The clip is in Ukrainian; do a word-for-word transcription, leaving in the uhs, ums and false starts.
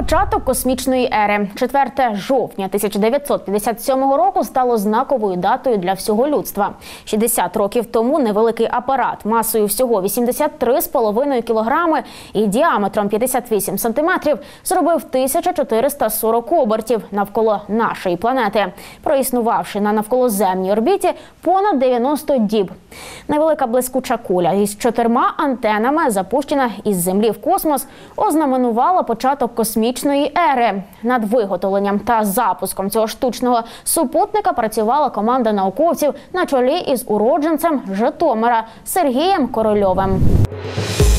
Початок космічної ери. четверте жовтня тисяча дев'ятсот п'ятдесят сьомого року стало знаковою датою для всього людства. шістдесят років тому невеликий апарат масою всього вісімдесят три з половиною кілограми і діаметром п'ятдесят вісім сантиметрів зробив тисячу чотириста сорок обертів навколо нашої планети, проіснувавши на навколоземній орбіті понад дев'яносто діб. Невелика блискуча куля із чотирма антенами, запущена із Землі в космос, ознаменувала початок космічної ери. Над виготовленням та запуском цього штучного супутника працювала команда науковців на чолі із уродженцем Житомира Сергієм Корольовим.